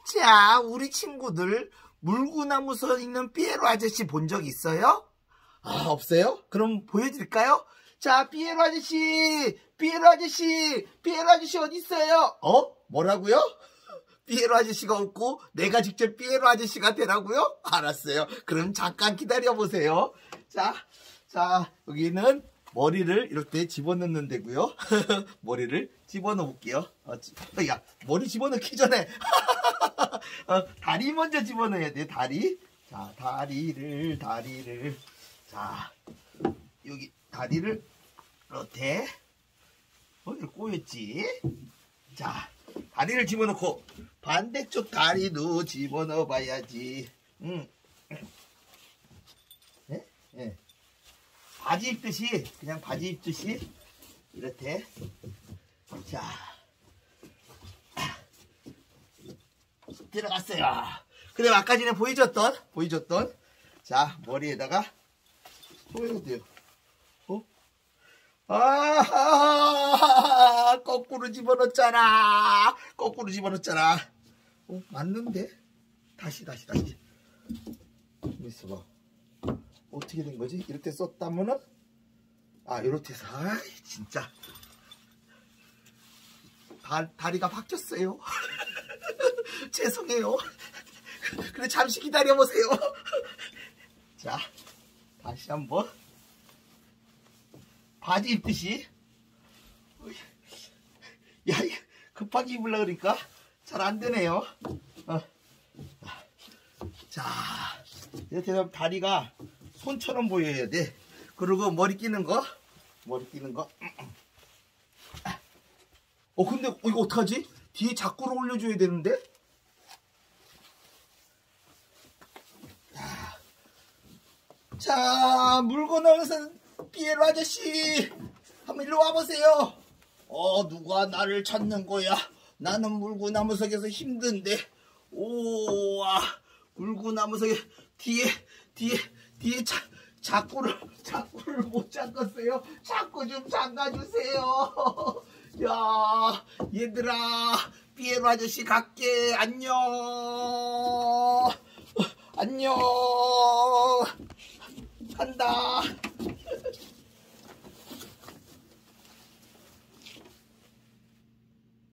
자, 우리 친구들 물구나무 서 있는 삐에로 아저씨 본 적 있어요? 아, 없어요? 그럼 보여드릴까요? 자, 삐에로 아저씨, 삐에로 아저씨, 삐에로 아저씨 어디 있어요? 뭐라고요? 삐에로 아저씨가 없고 내가 직접 삐에로 아저씨가 되라고요? 알았어요. 그럼 잠깐 기다려보세요. 자, 여기는 머리를 이렇게 집어넣는 데고요. 머리를 집어넣어 볼게요. 야, 머리 집어넣기 전에 다리 먼저 집어넣어야 돼. 다리. 자, 다리를 자, 여기 다리를 이렇게 이렇게 꼬였지. 자, 다리를 집어넣고 반대쪽 다리도 집어넣어 봐야지. 네? 바지 입듯이, 그냥 바지 입듯이 이렇게. 자, 들어갔어요. 그래, 아까 전에 보여줬던 자, 머리에다가 보여도 돼요. 거꾸로 집어넣었잖아. 맞는데? 다시. 있어봐. 어떻게 된 거지? 이렇게 썼다면은, 이렇게 해서, 진짜. 다리가 바뀌었어요. 죄송해요. 그래, 잠시 기다려보세요. 자, 다시 한번. 바지 입듯이. 야, 급하게 입으려고 그러니까 잘 안 되네요. 자, 이렇게 해서 다리가 손처럼 보여야 돼. 그리고 머리 끼는 거. 근데 이거 어떡하지? 뒤에 자꾸로 올려줘야 되는데? 자, 물건을 삐에로 아저씨, 한번 일로 와보세요. 누가 나를 찾는 거야? 나는 물구나무 속에서 힘든데. 물구나무 속에 뒤에 자꾸를 못 잠갔어요. 자꾸 좀 잠가주세요. 야, 얘들아, 삐에로 아저씨 갈게. 안녕. 간다.